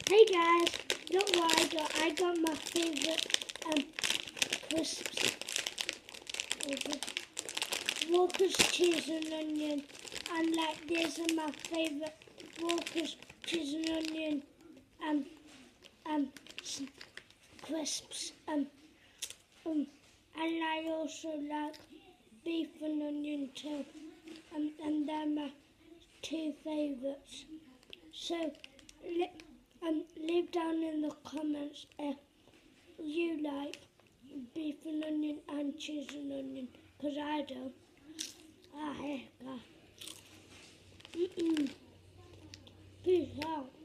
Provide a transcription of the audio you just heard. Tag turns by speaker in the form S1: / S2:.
S1: Hey guys, look what I got my favourite crisps. Walker's cheese and onion, and like these are my favourite Walker's cheese and onion crisps. And I also like beef and onion too, and they're my two favourites. So leave down in the comments if you like beef and onion and cheese and onion, because I do. Here you go. Peace out.